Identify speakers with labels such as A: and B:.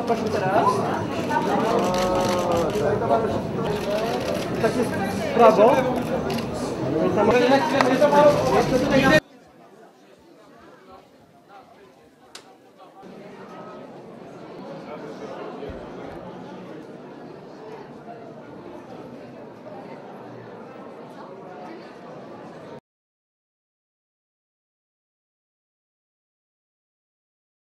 A: Zobaczmy teraz. Tak jest w prawo. Jeszcze tutaj na